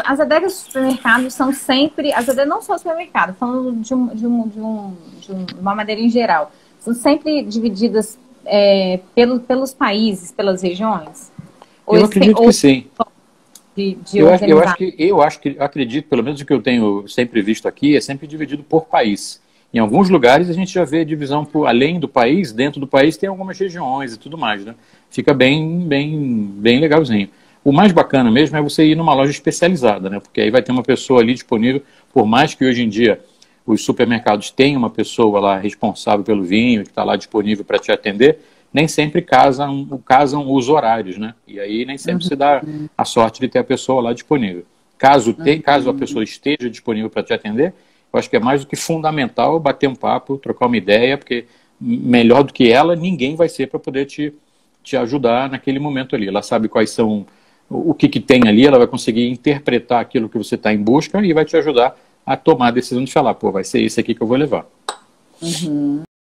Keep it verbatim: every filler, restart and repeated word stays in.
as adegas dos supermercados são sempre, as adegas não só supermercado, falando de, um, de, um, de, um, de uma maneira em geral, são sempre divididas é, pelo, pelos países, pelas regiões? Ou eu acredito tem, que sim. De, de eu, acho, eu acho que, eu acho que, acredito, pelo menos o que eu tenho sempre visto aqui, é sempre dividido por país. Em alguns lugares a gente já vê divisão por além do país, dentro do país tem algumas regiões e tudo mais, né? Fica bem, bem, bem legalzinho. O mais bacana mesmo é você ir numa loja especializada, né? Porque aí vai ter uma pessoa ali disponível, por mais que hoje em dia os supermercados tenham uma pessoa lá responsável pelo vinho, que está lá disponível para te atender, nem sempre casam, casam os horários, né? E aí nem sempre Uhum. se dá a sorte de ter a pessoa lá disponível. Caso, te, Uhum. caso a pessoa esteja disponível para te atender, eu acho que é mais do que fundamental bater um papo, trocar uma ideia, porque melhor do que ela, ninguém vai ser para poder te, te ajudar naquele momento ali. Ela sabe quais são, o que, que tem ali, ela vai conseguir interpretar aquilo que você está em busca e vai te ajudar a tomar a decisão de falar, pô, vai ser isso aqui que eu vou levar. Uhum.